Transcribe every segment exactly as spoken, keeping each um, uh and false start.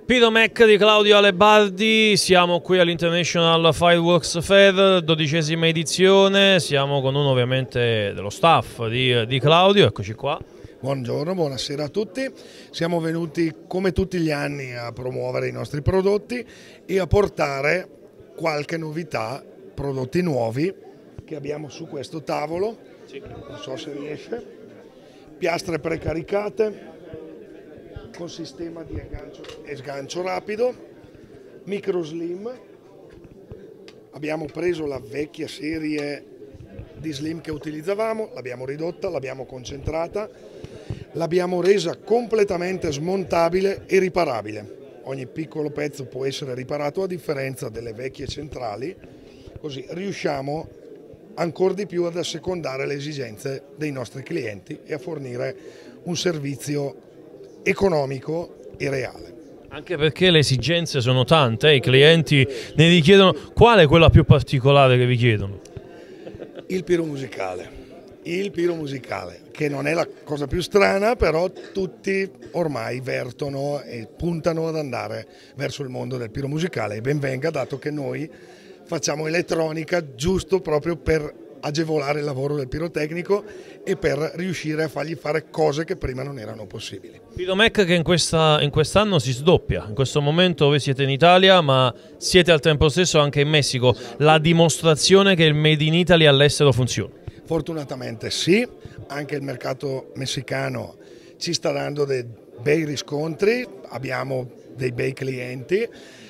Pyromech di Claudio Alebardi, siamo qui all'International Fireworks Fair, dodicesima edizione, siamo con uno ovviamente dello staff di, di Claudio, eccoci qua. Buongiorno, buonasera a tutti, siamo venuti come tutti gli anni a promuovere i nostri prodotti e a portare qualche novità, prodotti nuovi che abbiamo su questo tavolo, non so se riesce, piastre precaricate, con sistema di aggancio e sgancio rapido, micro slim. Abbiamo preso la vecchia serie di slim che utilizzavamo, l'abbiamo ridotta, l'abbiamo concentrata, l'abbiamo resa completamente smontabile e riparabile. Ogni piccolo pezzo può essere riparato a differenza delle vecchie centrali, così riusciamo ancora di più ad assecondare le esigenze dei nostri clienti e a fornire un servizio economico e reale. Anche perché le esigenze sono tante, eh? I clienti ne richiedono. Qual è quella più particolare che vi chiedono? Il piromusicale, il piromusicale, che non è la cosa più strana, però tutti ormai vertono e puntano ad andare verso il mondo del piromusicale, e ben venga, dato che noi facciamo elettronica giusto proprio per agevolare il lavoro del pirotecnico e per riuscire a fargli fare cose che prima non erano possibili. Pyromech che in questa, in quest'anno si sdoppia, in questo momento voi siete in Italia ma siete al tempo stesso anche in Messico, la dimostrazione che il Made in Italy all'estero funziona. Fortunatamente sì, anche il mercato messicano ci sta dando dei bei riscontri, abbiamo dei bei clienti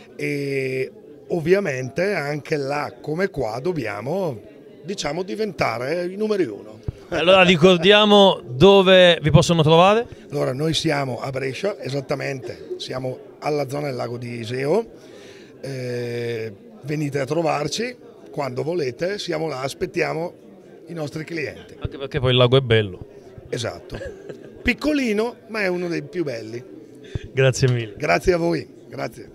e ovviamente anche là come qua dobbiamo, diciamo, diventare i numeri uno. Allora ricordiamo dove vi possono trovare? Allora noi siamo a Brescia, esattamente, siamo alla zona del lago di Iseo, eh, venite a trovarci quando volete, siamo là, aspettiamo i nostri clienti. Anche perché poi il lago è bello. Esatto, piccolino ma è uno dei più belli. Grazie mille. Grazie a voi, grazie.